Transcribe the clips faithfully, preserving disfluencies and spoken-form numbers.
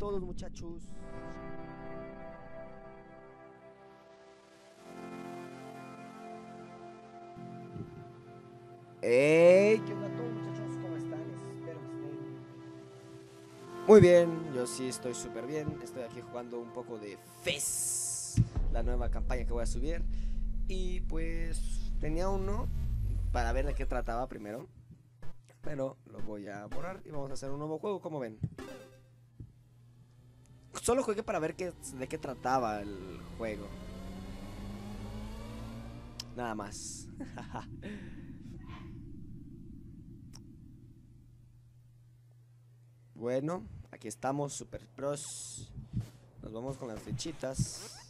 todos, muchachos. Hey, ¿qué onda a todos, muchachos? ¿Cómo están? Espero que estén muy bien. Yo sí estoy súper bien. Estoy aquí jugando un poco de F E S, la nueva campaña que voy a subir. Y pues tenía uno para ver de qué trataba primero, pero lo voy a borrar y vamos a hacer un nuevo juego, como ven. Solo jugué para ver qué, de qué trataba el juego. Nada más. Bueno, aquí estamos, Super Pros. Nos vamos con las flechitas.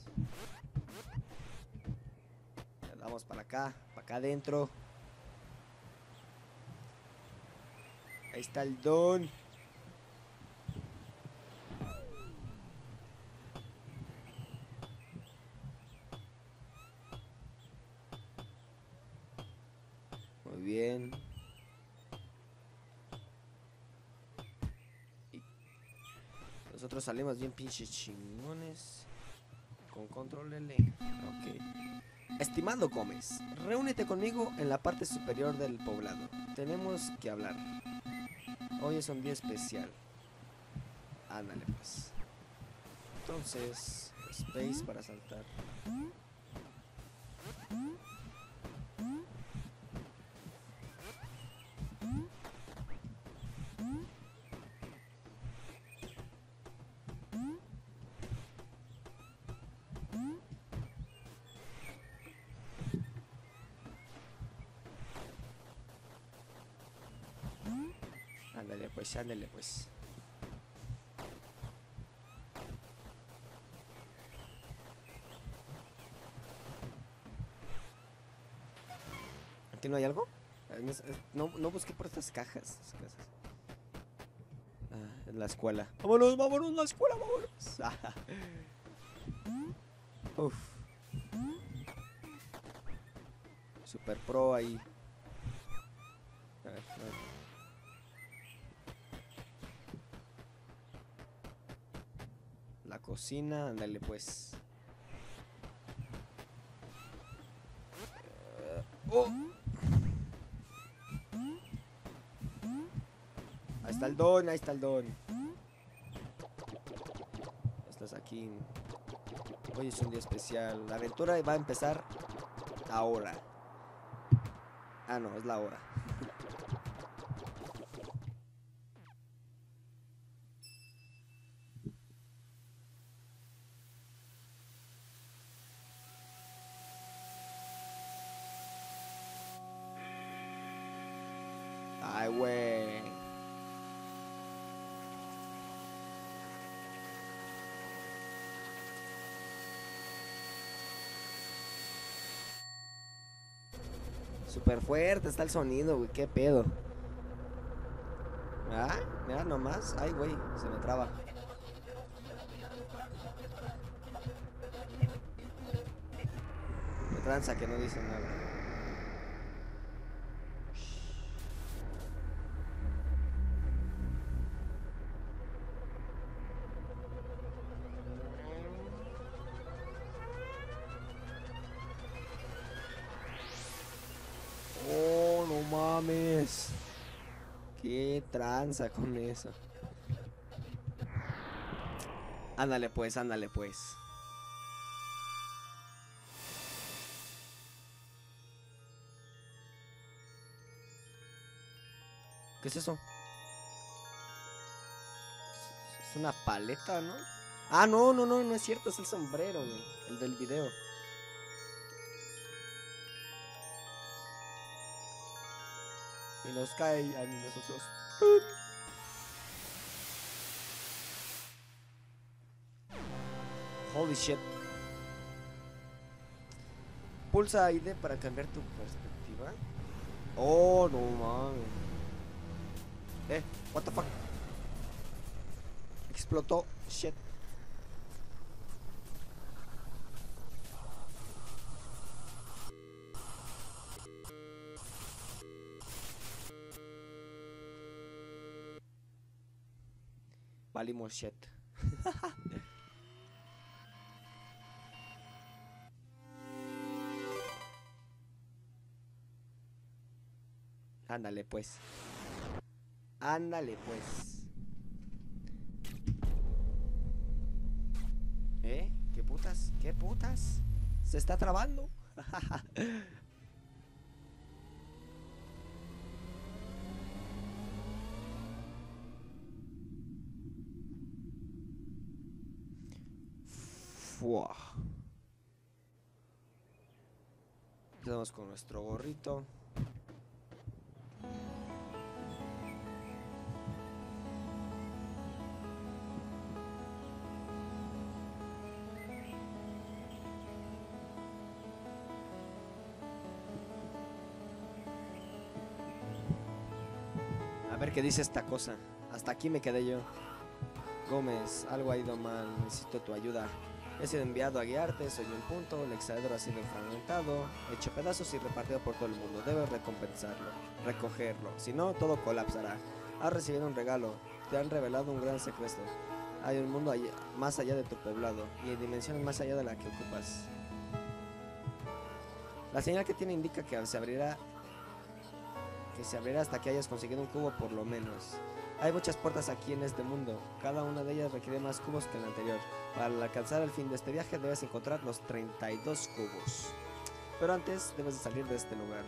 Le damos para acá, para acá adentro. Ahí está el don. Muy bien. Y nosotros salimos bien pinches chingones. Con control L. Ok. Estimado Gómez, reúnete conmigo en la parte superior del poblado. Tenemos que hablar. Hoy es un día especial. Ándale pues. Entonces, space para saltar. Ándale pues, ándale pues. ¿Aquí no hay algo? No, no busqué por estas cajas. Ah, en la escuela. Vámonos, vámonos, la escuela, vámonos. Uf. Super pro ahí. A ver, a ver. La cocina, ándale pues. Uh, oh. Ahí está el don, ahí está el don. Estás aquí. Hoy es un día especial. La aventura va a empezar ahora. Ah, no, es la hora. Ay, güey. Súper fuerte está el sonido, güey. ¿Qué pedo? Ah, mira nomás. Ay, güey. Se me traba. Me tranza que no dice nada. Oh, no mames. Qué tranza con eso. Ándale pues, ándale pues. ¿Qué es eso? Es una paleta, ¿no? Ah, no, no, no, no es cierto, es el sombrero, güey. El del video. Y nos cae a nosotros. Holy shit. Pulsa I D para cambiar tu perspectiva. Oh, no mames. Eh, what the fuck. Explotó. Shit. Valimos shit. Ándale, pues. Ándale, pues. ¿Eh? ¿Qué putas? ¿Qué putas? Se está trabando. Fua. Empezamos con nuestro gorrito. A ver qué dice esta cosa. Hasta aquí me quedé yo. Gómez, algo ha ido mal. Necesito tu ayuda. He sido enviado a guiarte, soy un punto, el extraidor ha sido fragmentado, hecho pedazos y repartido por todo el mundo. Debes recompensarlo, recogerlo, si no, todo colapsará. Has recibido un regalo, te han revelado un gran secreto. Hay un mundo allá, más allá de tu poblado, y en dimensiones más allá de la que ocupas. La señal que tiene indica que se abrirá, que se abrirá hasta que hayas conseguido un cubo por lo menos. Hay muchas puertas aquí en este mundo, cada una de ellas requiere más cubos que el anterior. Para alcanzar el fin de este viaje debes encontrar los treinta y dos cubos. Pero antes debes de salir de este lugar.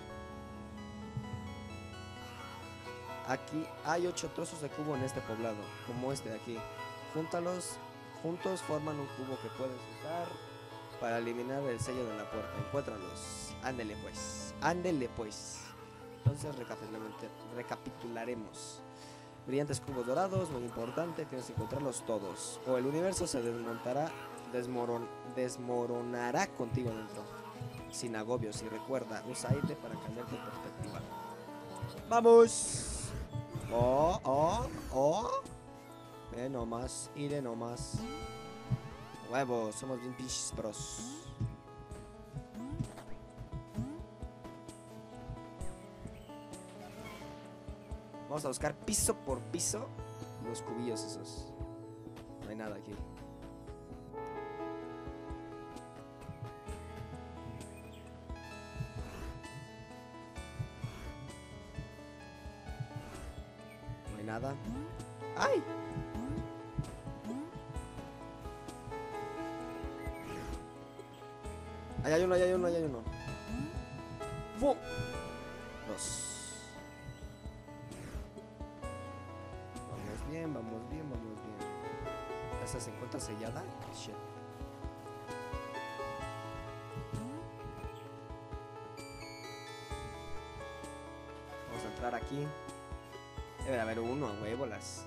Aquí hay ocho trozos de cubo en este poblado, como este de aquí. Júntalos, juntos forman un cubo que puedes usar para eliminar el sello de la puerta. Encuéntralos. Ándele pues, ándele pues. Entonces recapitularemos. Brillantes cubos dorados, muy importante, tienes que encontrarlos todos. O el universo se desmontará, desmoron, desmoronará contigo dentro. Sin agobios, y recuerda, usa aire para cambiar tu perspectiva. ¡Vamos! ¡Oh, oh, oh! Ve nomás, iré nomás. Huevos, somos bien pinches pros. Vamos a buscar piso por piso los cubillos esos. No hay nada aquí. No hay nada. ¡Ay! Ahí hay uno, ahí hay uno, ahí hay uno. ¡Fu! Dos. Bien, vamos bien, vamos bien. ¿Esta se encuentra sellada? Shit. Vamos a entrar aquí. Debe haber uno a huevolas.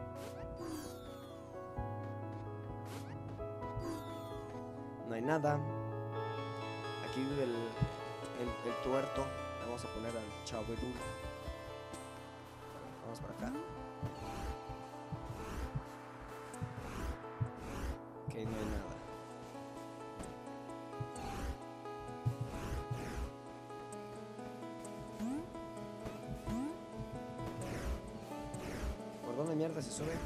No hay nada. Aquí vive el, el, el tuerto. Le vamos a poner al chabuedul. Vamos para acá. No hay nada. ¿Por dónde mierda se sube?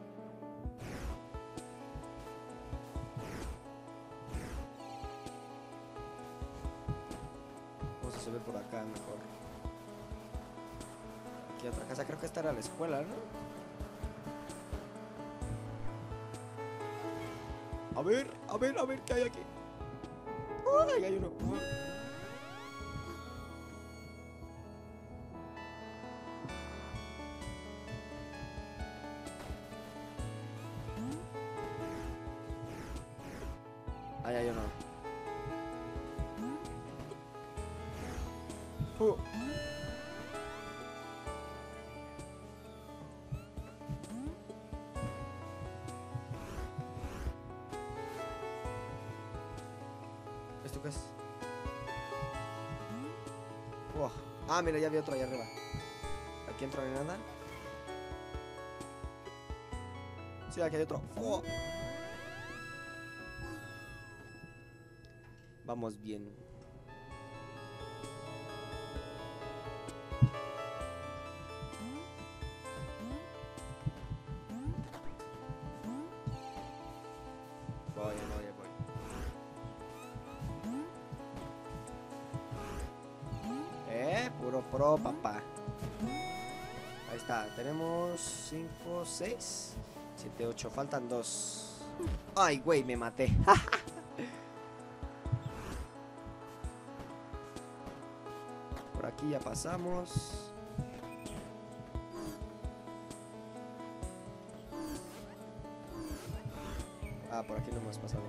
Vamos a subir por acá mejor. Aquí otra casa, creo que esta era la escuela, ¿no? A ver, a ver, a ver qué hay aquí. ¡Ay, hay uno! Ahí hay uno. Uh. ¿Esto qué es? Wow. Ah, mira, ya vi otro allá arriba. Aquí entro ni nada. Sí, aquí hay otro. Wow. Vamos bien. Voy, voy, voy. Eh, puro pro, papá. Ahí está, tenemos cinco, seis, siete, ocho, faltan dos. Ay, güey, me maté. Por aquí ya pasamos. Ah, por aquí no hemos pasado.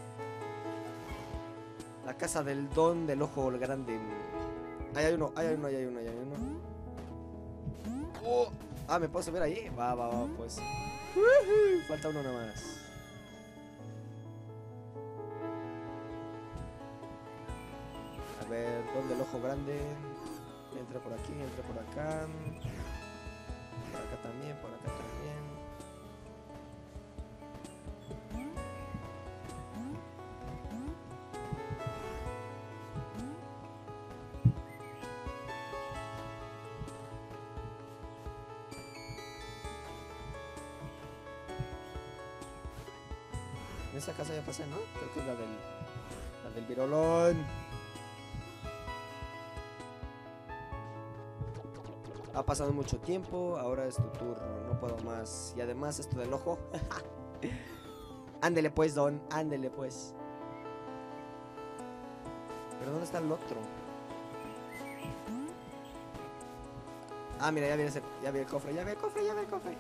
La casa del don del ojo grande. Ahí hay uno, ahí hay uno, ahí hay uno, ahí hay uno. Oh. Ah, ¿me puedo subir ahí? Va, va, va, pues. Uh-huh. Falta uno nada más. A ver, don del ojo grande. Entra por aquí, entra por acá. Por acá también, por acá también. En esa casa ya pasé, ¿no? Creo que es la del, la del virolón. Ha pasado mucho tiempo, ahora es tu turno, no puedo más. Y además esto del ojo. Ándele pues, don, ándele pues. ¿Pero dónde está el otro? Ah, mira, ya viene, ese, ya viene el cofre, ya viene el cofre, ya viene el cofre.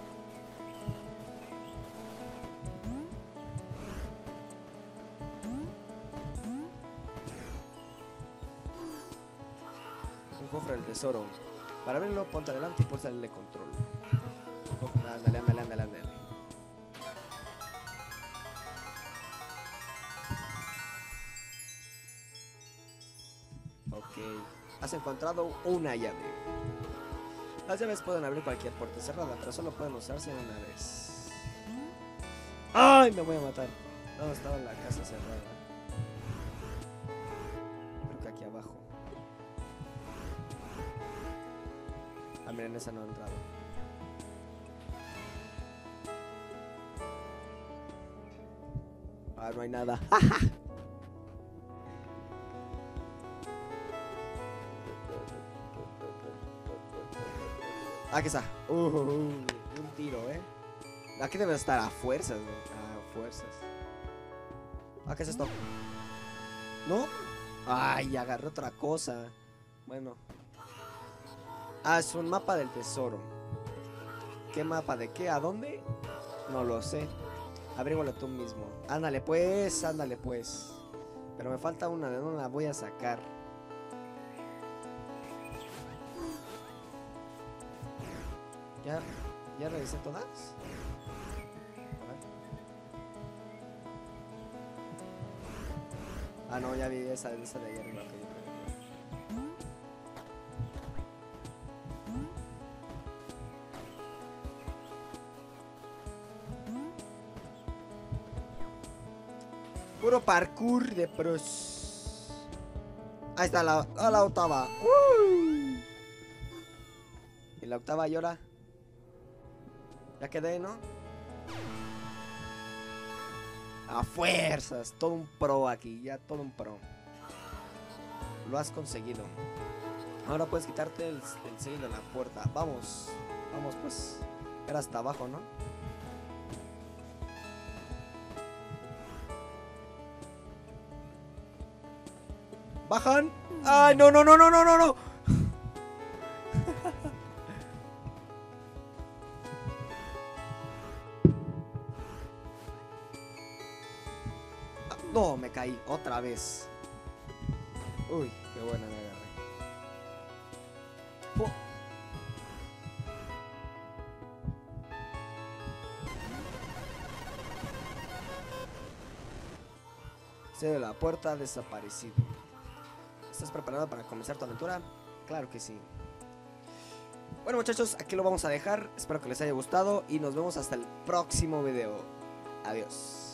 Un cofre del tesoro. Para abrirlo, ponte adelante y pulsa el de control. Ándale, ándale, ándale, ándale. Ok. Has encontrado una llave. Las llaves pueden abrir cualquier puerta cerrada, pero solo pueden usarse una vez. ¡Ay! Me voy a matar. ¿Dónde estaba la casa cerrada? Creo que aquí abajo. Ah, miren, esa no ha entrado. Ah, no hay nada. Aquí está. Uh, uh, uh, un tiro, eh. Aquí debe estar a fuerzas, ¿no? A fuerzas. Ah, ¿qué es esto? ¿No? Ay, agarré otra cosa. Bueno. Ah, es un mapa del tesoro. ¿Qué mapa de qué? ¿A dónde? No lo sé. Abrígalo tú mismo. Ándale pues, ándale pues. Pero me falta una, ¿de dónde la voy a sacar? ¿Ya, ya revisé todas? Ah, no, ya vi esa, esa de ahí arriba. Puro parkour de pros. Ahí está la, a la octava. Uh. Y la octava llora. Ya quedé, ¿no? A fuerzas. Todo un pro aquí. Ya todo un pro. Lo has conseguido. Ahora puedes quitarte el, el sello de la puerta. Vamos. Vamos pues. Era hasta abajo, ¿no? Bajan. Ay, no, no, no, no, no, no, no. No, me caí otra vez. Uy, qué buena me agarré. ¡Pum! Se la puerta ha desaparecido. ¿Estás preparado para comenzar tu aventura? Claro que sí. Bueno, muchachos, aquí lo vamos a dejar. Espero que les haya gustado y nos vemos hasta el próximo video. Adiós.